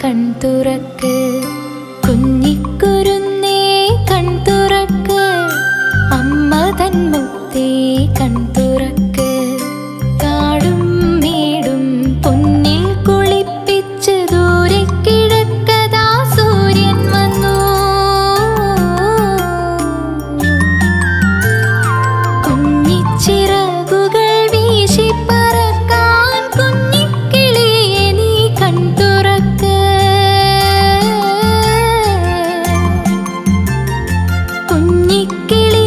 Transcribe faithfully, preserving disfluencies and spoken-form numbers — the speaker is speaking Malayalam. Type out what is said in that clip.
കൺതുറക്ക് കുഞ്ഞിക്കുരുന്നേ കൺതുറക്ക് അമ്മ തൻ മുത്തേ കൺതുറക്ക് കാടും മേടും പൊന്നിൽ കുളിപ്പിച്ച് ദൂരെ കിഴക്കതാ സൂര്യൻ വന്നു കുഞ്ഞിച്ചിറകുകൾ വീശി പറക്കാൻ കുഞ്ഞിക്കിളിയെ നീ കൺതുറക്ക് കുഞ്ഞിക്കിളി